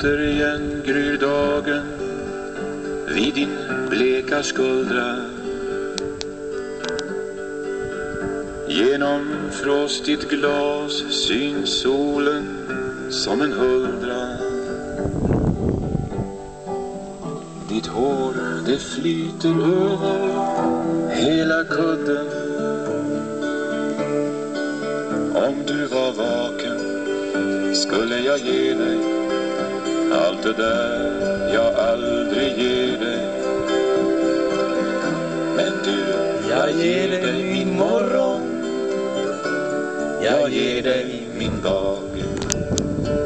Återigen gryr dagen vid din bleka skuldra. Genom frostigt glas syns solen som en huldra. Ditt hår det flyter över hela kudden. Om du var vaken skulle jag ge dig allt det där jag aldrig ger dig. Men du, jag ger dig min morgon, jag ger dig min dag.